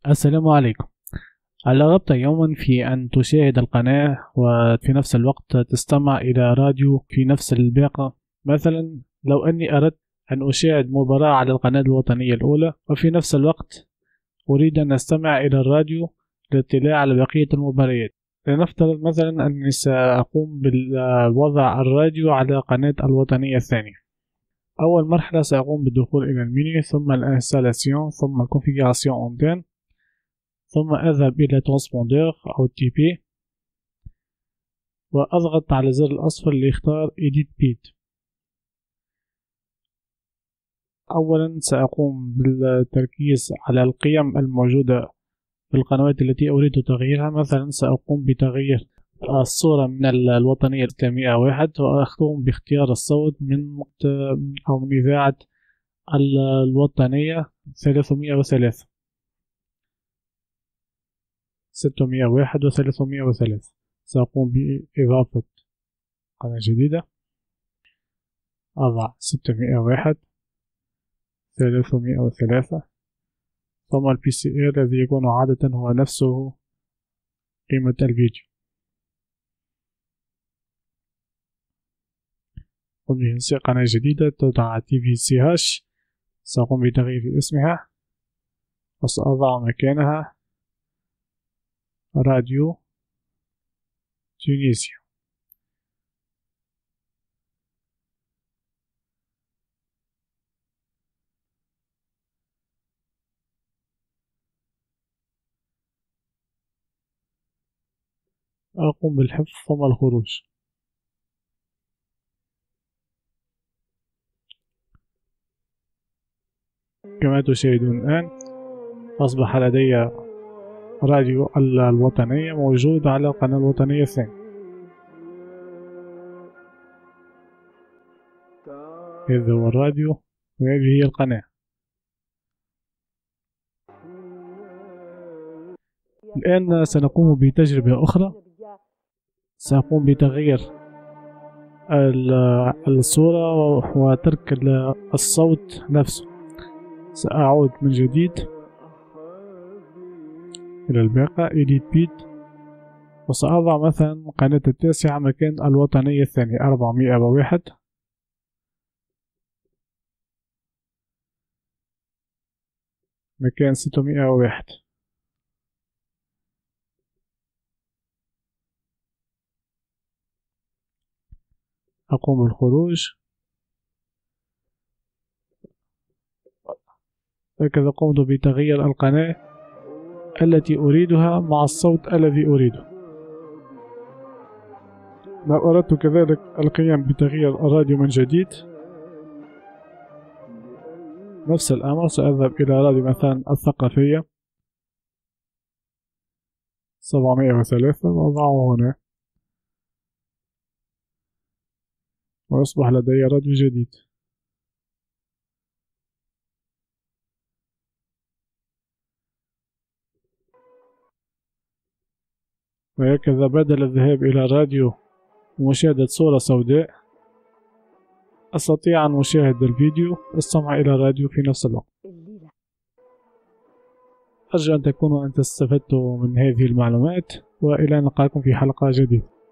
السلام عليكم. رغبت يوما في أن تشاهد القناة وفي نفس الوقت تستمع إلى راديو في نفس الباقة. مثلا لو أني أردت أن أشاهد مباراة على القناة الوطنية الأولى وفي نفس الوقت أريد أن أستمع إلى الراديو للاطلاع على بقية المباريات. لنفترض مثلا أني سأقوم بوضع الراديو على قناة الوطنية الثانية. أول مرحلة سأقوم بالدخول إلى المنيو، ثم الانستالاسيون، ثم الكونفيغوراسيون أونتين، ثم أذهب إلى ترانسبوندور أو تي بي وأضغط على الزر الأصفر ليختار Edit Bit. أولا سأقوم بالتركيز على القيم الموجودة في القنوات التي أريد تغييرها. مثلا سأقوم بتغيير الصورة من الوطنية الإسلامية 1، وأقوم باختيار الصوت من إذاعة الوطنية 303 601 و303. سأقوم بإضافة قناة جديدة، أضع 601 303، ثم البي سي إر الذي يكون عادة هو نفسه قيمة الفيديو. قم بإنشاء قناة جديدة تدعى تي في سي هاش. سأقوم بتغيير اسمها وسأضع مكانها راديو تونسيا. أقوم بالحفظ ثم الخروج. كما تشاهدون الآن أصبح لدي راديو الوطنية موجود على القناة الوطنية الثانية. هذا هو الراديو وهذه هي القناة. الآن سنقوم بتجربة أخرى. سأقوم بتغيير الصورة وترك الصوت نفسه. سأعود من جديد إلى الباقة Edit Bit، وسأضع مثلا قناة التاسعة مكان الوطنية الثانية 401 مكان 601. أقوم بالخروج. هكذا قمت بتغيير القناة التي أريدها مع الصوت الذي أريده. لو أردت كذلك القيام بتغيير الراديو من جديد نفس الأمر. سأذهب إلى راديو مثلا الثقافية 703 وأضعه هنا، ويصبح لدي راديو جديد. وهكذا بدل الذهاب إلى الراديو ومشاهدة صورة سوداء أستطيع أن أشاهد الفيديو واستمع إلى الراديو في نفس الوقت. أرجو أن تكونوا أنت استفدتوا من هذه المعلومات، وإلى أن نلقاكم في حلقة جديدة.